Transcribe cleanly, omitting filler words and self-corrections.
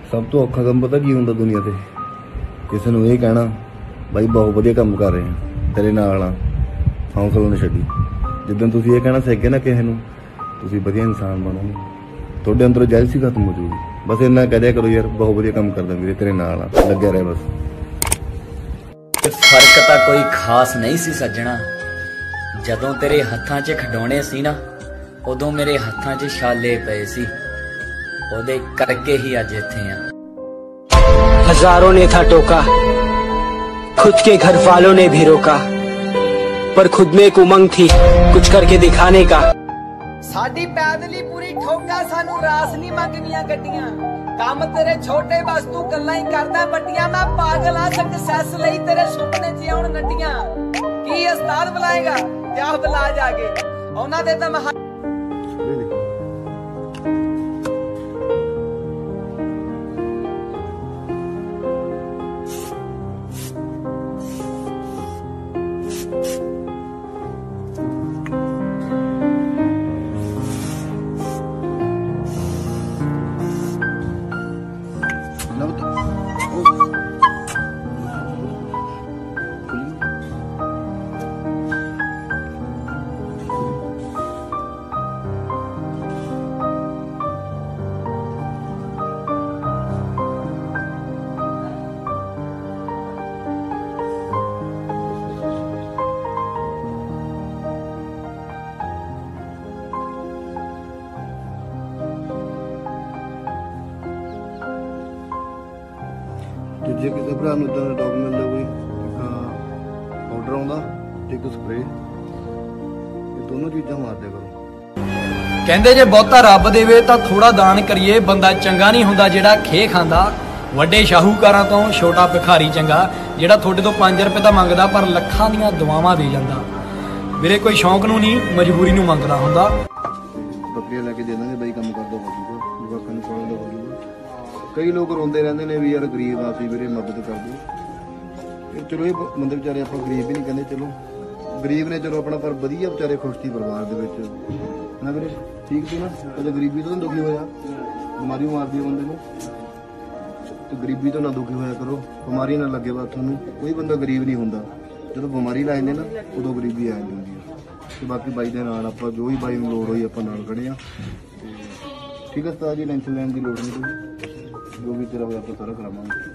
सब तो औखा काम पता की हुंदा दुनिया ते किसी नूं ये कहना बाई बहुत वधिया काम कर रहे हैं तेरे नाल आ हौसला ना छड्डी। जिद्दन तुसीं ये कहना सिख गए ना किसी नूं तुसीं वधिया इंसान बनोगे तुहाडे अंदरों जैलसी खत्म हो जाऊगी। बस इन्ना कह दिया करो यार बहुत वधिया काम करदा वीरे तेरे नाल आ लग्या रहे बस। फर्क तां कोई खास नहीं सी सज्जणा जदों तेरे हत्थां 'च खिडौणे सी ना उदों मेरे हत्थां 'च छाले पए सी ओदे करके ही अज इत्थे आ। हजारों ने था टोका खुद के घर वालों ने भी रोका पर खुद में एक उमंग थी कुछ करके दिखाने का। साडी पैदली पूरी ठोका सानू रास नहीं मंगनियां गड्डियां काम तेरे छोटे बस तू गल्लां ही करदा बड्डियां। मैं पागल आ सक्सेस लई तेरे सुपने च आउण नड्डियां की उस्ताद बुलाएगा क्या बुला जाके उन्हां दे तां जे किसी भरा नूं इदां दा डॉग मिलदा कोई एक पाउडर आउंदा ते एक स्प्रे ये दोनों चीज़ां मार दिया करो। कहंदे जे बहुता रब देवे तां थोड़ा दान करिए बंदा चंगा नहीं हुंदा जेड़ा खे खांदा वड्डे शाहूकारां तो छोटा भिखारी चंगा जेड़ा थोड़े तो 5 रुपए दा मंगदा पर लखां दीयां दुआवां दे जांदा। मेरे कोई शौक नूं नहीं मजबूरी नूं मंगदा हुंदा। बकरियां लैके दे देंगे बई काम कर दो जवाकां नूं पालण दा हो। कई लोग रोंदे रहंदे ने भी यार गरीब आ वीरे मदद कर दो चलो ये बंदे बेचारे आप गरीब भी नहीं कहते चलो गरीब ने चलो अपना पर वधिया बेचारे खुश थी परिवार दे विच ना वीरे ठीक थी ना कदे गरीबी तो दुखी होया बीमारी मारदी बंदे नूं तो गरीबी तो ना दुखी होया करो बीमारी ना लगे बात थोनू कोई बंदा गरीब नहीं हुंदा जो बीमारी ला जांदे ना उदों गरीबी आ जांदी है। ते बाकी बाई दे नाल आपां जो भी बाई नूं लोड़ होई आपां नाल खड़े आ ठीक है उस्ताद जी टेंशन लैण दी लोड़ नहीं जो भी तेरा होया तो सारा करावांगे।